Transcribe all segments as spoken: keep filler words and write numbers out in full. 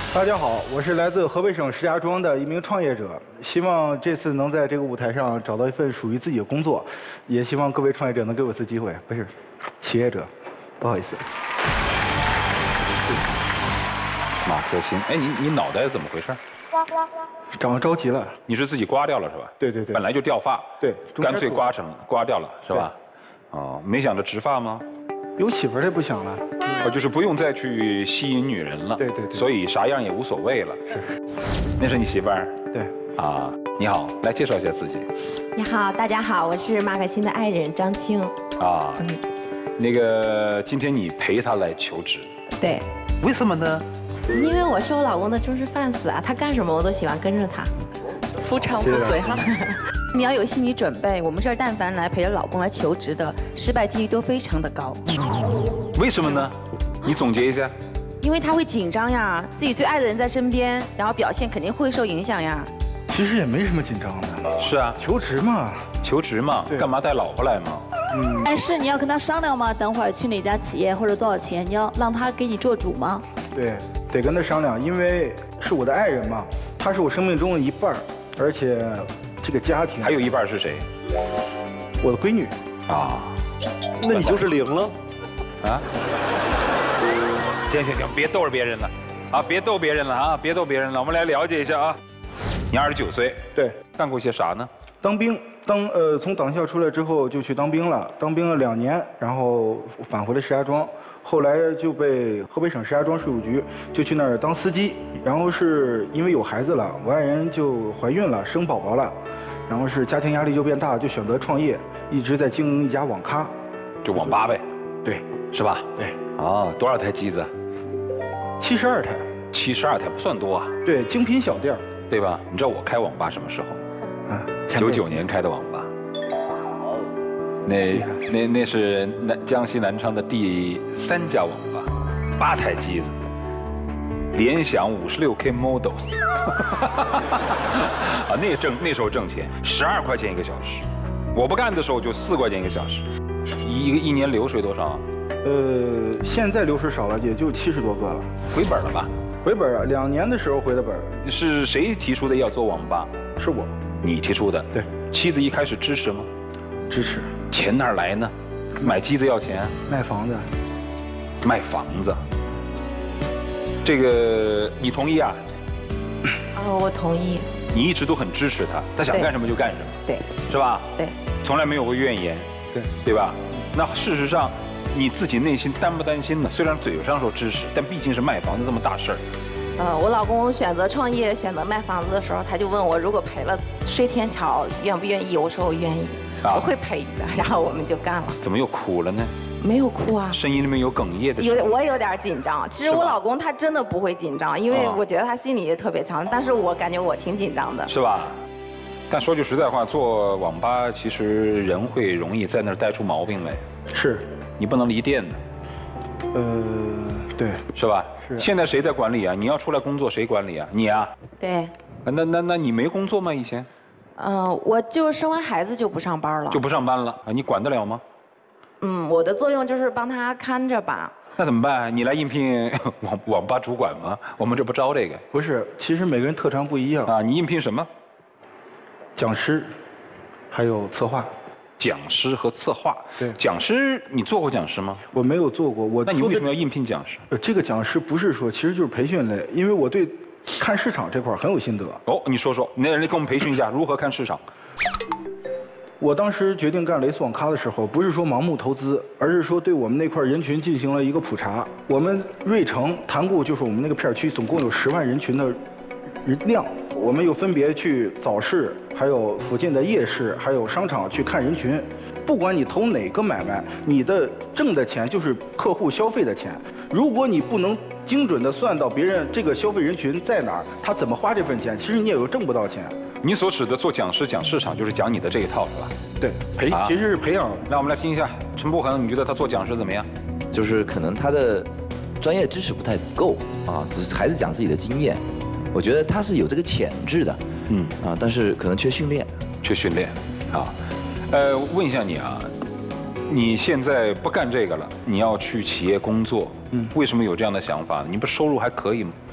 大家好，我是来自河北省石家庄的一名创业者，希望这次能在这个舞台上找到一份属于自己的工作，也希望各位创业者能给我一次机会，不是，企业者，不好意思。 马克欣，哎，你你脑袋怎么回事？ 长着急了。 你是自己刮掉了是吧？ 对对对。 本来就掉发。 对。 干脆刮成刮掉了是吧？哦，没想着植发吗？ 有媳妇儿也不想了。 哦，就是不用再去吸引女人了。 对对对。 所以啥样也无所谓了。 是。 那是你媳妇儿？ 对。 啊，你好，来介绍一下自己。 你好，大家好，我是马可欣的爱人张青。 啊，嗯，那个今天你陪她来求职。 对。 为什么呢？ 因为我是我老公的忠实 fans 啊，他干什么我都喜欢跟着他， 夫唱妇随哈。你要有心理准备，我们这儿但凡来陪着老公来求职的，失败几率都非常的高。 为什么呢？你总结一下。 因为他会紧张呀，自己最爱的人在身边，然后表现肯定会受影响呀。 其实也没什么紧张的。 是啊， 求职嘛， 求职嘛，干嘛带老婆来嘛？ 嗯。但是你要跟他商量吗？等会儿去哪家企业或者多少钱，你要让他给你做主吗？ 对，得跟他商量，因为是我的爱人嘛，他是我生命中的一半儿，而且这个家庭还有一半是谁？ 我的闺女。 啊， 那你就是零了。 啊？行行行，别逗着别人了，啊，别逗别人了啊，别逗别人了，我们来了解一下啊。你二十九岁， 对， 干过些啥呢？ 当兵，当呃从党校出来之后就去当兵了，当兵了两年，然后返回了石家庄。后来就被河北省石家庄税务局就去那儿当司机，然后是因为有孩子了，我爱人就怀孕了，生宝宝了，然后是家庭压力就变大，就选择创业，一直在经营一家网咖， 就网吧呗。 对， 是吧？ 对。 哦，多少台机子？ 七十二台。 七十二台不算多啊。 对，精品小店， 对吧？你知道我开网吧什么时候？ 嗯， 九九年开的网吧。那那那是南江西南昌的第三家网吧，八台机子，联想五十六 K model， 啊，那挣那时候挣钱，十二块钱一个小时，我不干的时候就四块钱一个小时，一个一年流水多少？ 呃，现在流水少了，也就七十多个了， 回本了吧？ 回本啊，两年的时候回的本。 是谁提出的要做网吧？ 是我， 你提出的。 对， 妻子一开始支持吗？ 支持。 钱哪儿来呢？买机子要钱， 卖房子， 卖房子。这个你同意啊？ 哦，我同意。 你一直都很支持他，他想干什么就干什么， 对， 是吧？ 对， 从来没有过怨言， 对， 对吧？那事实上，你自己内心担不担心呢？虽然嘴上说支持，但毕竟是卖房子这么大事儿。 呃，我老公选择创业、选择卖房子的时候，他就问我，如果赔了睡天桥，愿不愿意？我说我愿意。啊、我会陪的，然后我们就干了。 怎么又哭了呢？ 没有哭啊， 声音里面有哽咽的。 有我有点紧张。其实我老公他真的不会紧张，因为我觉得他心理也特别强，但是我感觉我挺紧张的。 是吧？但说句实在话，做网吧其实人会容易在那儿带出毛病来。 是， 你不能离店的。 呃，对， 是吧？ 是。 现在谁在管理啊？你要出来工作，谁管理啊？你啊？ 对。 那那那你没工作吗？以前？ 嗯、呃，我就生完孩子就不上班了， 就不上班了啊？你管得了吗？ 嗯，我的作用就是帮他看着吧。 那怎么办？你来应聘网网吧主管吗？我们这不招这个。 不是，其实每个人特长不一样啊。你应聘什么？ 讲师，还有策划。 讲师和策划。 对。 讲师，你做过讲师吗？ 我没有做过。我那你为什么要应聘讲师？ 这个讲师不是说，其实就是培训类，因为我对。看市场这块很有心得哦，你说说，那你给我们培训一下如何看市场。 我当时决定干蕾丝网咖的时候，不是说盲目投资，而是说对我们那块人群进行了一个普查。我们芮城、潭固就是我们那个片区，总共有十万人群的人量，我们又分别去早市，还有附近的夜市，还有商场去看人群。不管你投哪个买卖，你的挣的钱就是客户消费的钱。如果你不能精准的算到别人这个消费人群在哪儿，他怎么花这份钱，其实你也有挣不到钱。 你所指的做讲师讲市场，就是讲你的这一套，是吧？ 对，培、啊、其实是培养。 那我们来听一下陈步恒，你觉得他做讲师怎么样？ 就是可能他的专业知识不太够啊，只是还是讲自己的经验。我觉得他是有这个潜质的，嗯啊，但是可能缺训练， 缺训练，啊。呃，问一下你啊，你现在不干这个了，你要去企业工作，嗯，为什么有这样的想法呢？你不收入还可以吗？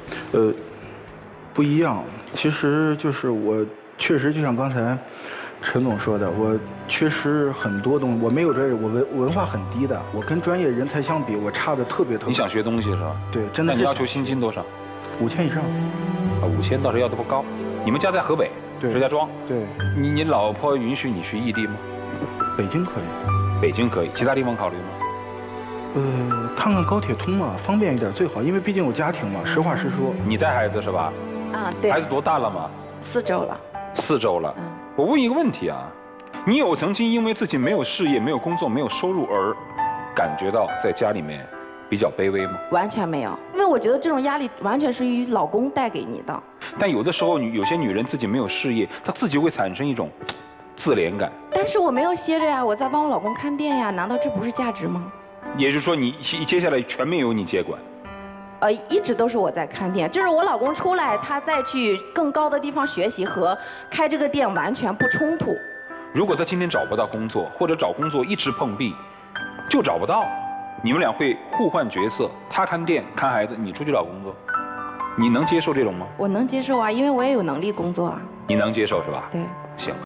呃，不一样。其实就是我确实就像刚才陈总说的，我缺失很多东西，我没有专业，我文文化很低的，我跟专业人才相比，我差的特别特别。 你想学东西是吧？ 对，真的。 那你要求薪金多少？ 五千以上。 啊，五千倒是要的不高。你们家在河北？ 对。 石家庄。 对。 你你老婆允许你去异地吗？ 北京可以。 北京可以，其他地方考虑吗？ 呃，看看高铁通嘛，方便一点最好，因为毕竟有家庭嘛。实话实说。 你带孩子是吧？ 啊，对。 孩子多大了嘛？ 四周了。 四周了。嗯。我问一个问题啊，你有曾经因为自己没有事业、没有工作、没有收入而感觉到在家里面比较卑微吗？ 完全没有，因为我觉得这种压力完全是于老公带给你的。 但有的时候，女有些女人自己没有事业，她自己会产生一种自怜感。 但是我没有歇着呀，我在帮我老公看店呀，难道这不是价值吗？ 也就是说，你接下来全面由你接管。 呃，一直都是我在看店，就是我老公出来，他再去更高的地方学习和开这个店完全不冲突。 如果他今天找不到工作，或者找工作一直碰壁，就找不到，你们俩会互换角色，他看店看孩子，你出去找工作，你能接受这种吗？ 我能接受啊，因为我也有能力工作啊。 你能接受是吧？ 对。 行。